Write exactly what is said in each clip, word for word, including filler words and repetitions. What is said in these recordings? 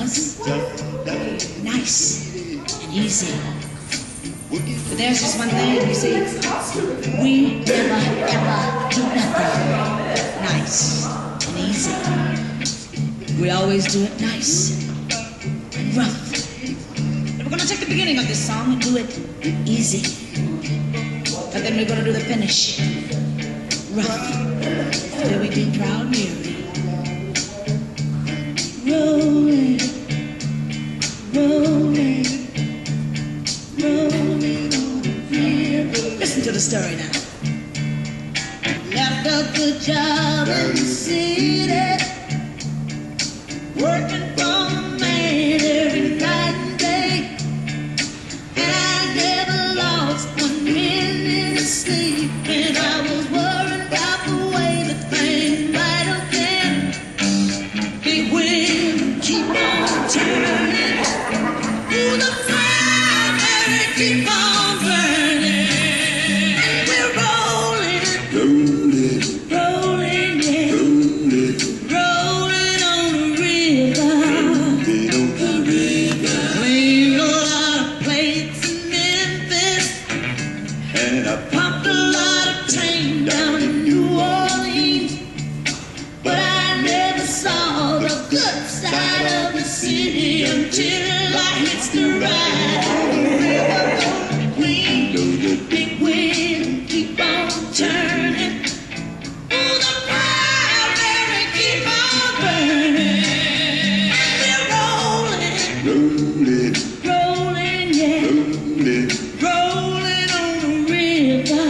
was nice and easy. But there's just one thing, you see, we never ever do nothing nice and easy. We always do it nice and rough. And we're gonna take the beginning of this song and do it easy. But then we're gonna do the finish rough. Till we do proud Mary. Rolling, rolling, rolling on the river. Listen to the story now. Left a good job in the city, working for a man every night and day, and I never lost one minute of sleep, and I was worried about the way that things might have been. Big wind keep on turning, ooh, the fire keep on burning, and we're rolling, rolling, rolling, yeah, rolling, rolling on the river, rolling on the river. Cleaned a lot of plates in Memphis, and I pumped a lot of tang down in New Orleans, but I never saw the good side of the city until I hits the ride. River going clean, big wind keep on turning, ooh, the fire keep on burning, we're rolling, rolling, rolling, yeah, rolling, rolling on the river,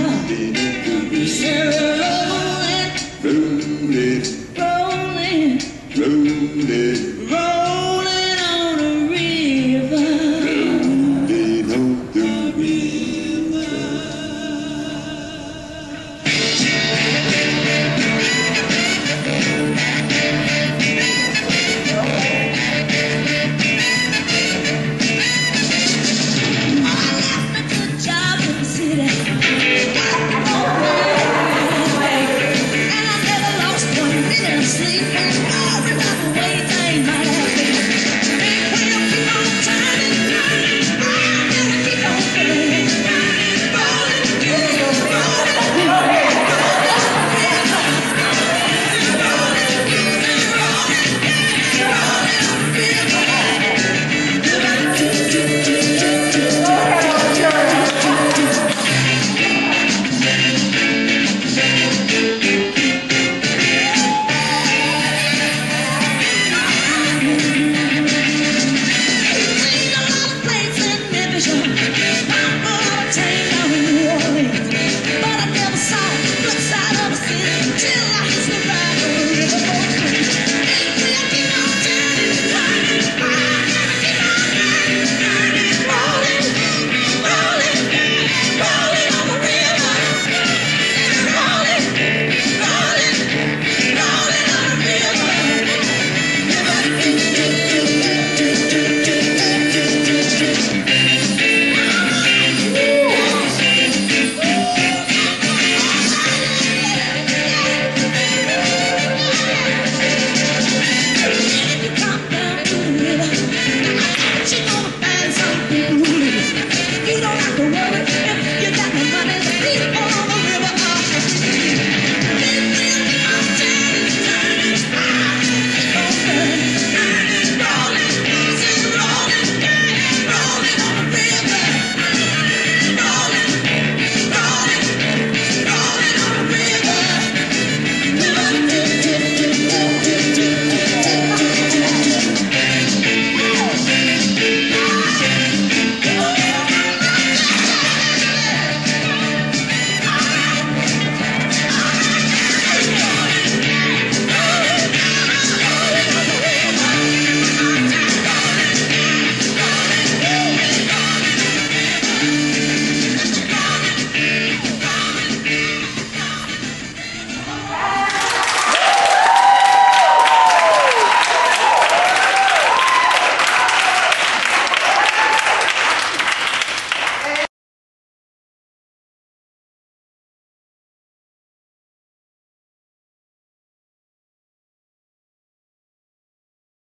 yeah, rolling, rolling, rolling, rolling, rolling on the river, rolling on the river. I left a good job in the city, and I never lost one minute of sleep, and worried about the way things might have been. Big wheel keep on turning, turning, fire keep on burning, burning, rolling, rolling, rolling, but I never saw the flip side of the city until I hit the ride.